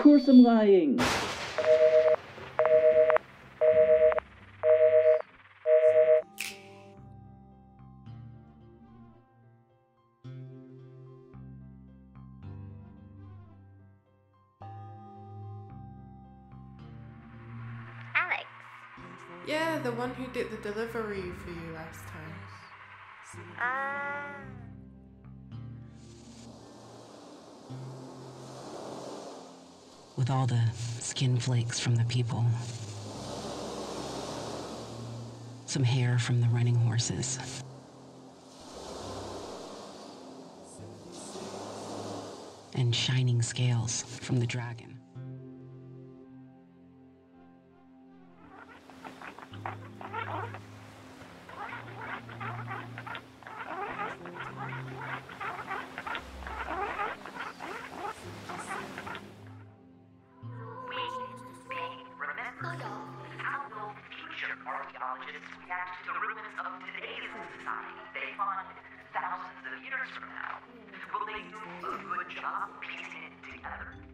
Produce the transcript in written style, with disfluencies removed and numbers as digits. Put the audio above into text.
course I'm lying. Alex. Yeah, the one who did the delivery for you last time. With all the skin flakes from the people. Some hair from the running horses. And shining scales from the dragon. How will future archaeologists react to the ruins of today's society they find thousands of years from now? Will they do a good job piecing it together?